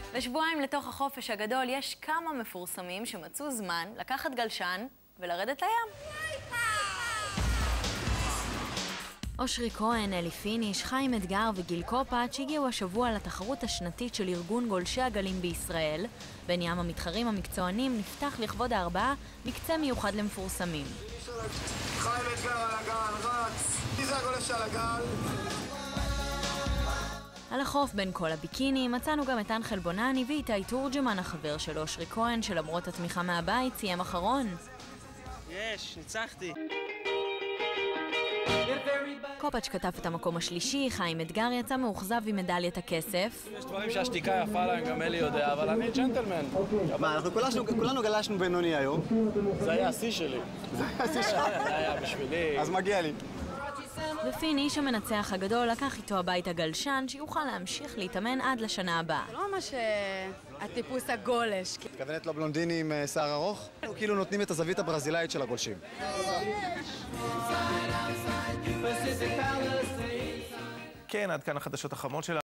ושבועיים לתוך החופש הגדול יש כמה מפורסמים שמצאו זמן לקחת גלשן ולרדת לים. אושרי כהן, אלי פיניש, חיים אתגר וגיל קופאץ' הגיעו השבוע לתחרות השנתית של ארגון גולשי הגלים בישראל. בין ים המתחרים המקצוענים נפתח לכבוד הארבעה מקצה מיוחד למפורסמים. חיים אתגר על הגל, רץ! מי זה הגולש על הגל? על החוף בין כל הביקיני מצאנו גם את אנחל בונני ואיתי תורג'מן, החבר של אושרי כהן, שלמרות התמיכה מהבית סיים אחרון. ניצחתי. קופאץ' כתב את המקום השלישי, חיים אתגר יצא מאוכזב עם מדליית הכסף. יש דברים שהשתיקה יפה להם, גם אלי יודע, אבל אני ג'נטלמן. מה, אנחנו כולנו גלשנו בינוני היום. זה היה השיא שלי. זה היה בשבילי. אז מגיע לי. ופיניש, המנצח הגדול, לקח איתו הביתה גלשן שיוכל להמשיך להתאמן עד לשנה הבאה. זה לא ממש הטיפוס הגולש. מתכוונת לו בלונדיני עם שיער ארוך? כאילו נותנים את הזווית הברזילאית של הגולשים. כן, עד כאן החדשות החמות שלנו.